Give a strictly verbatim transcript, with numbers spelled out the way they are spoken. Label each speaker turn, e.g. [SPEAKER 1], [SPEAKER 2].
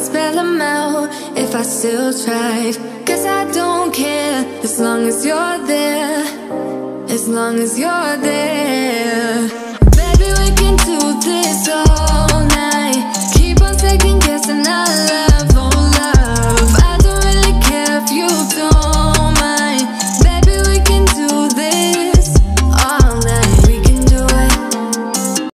[SPEAKER 1] spell them out if I still tried. Cause I don't care as long as you're there, as long as you're there.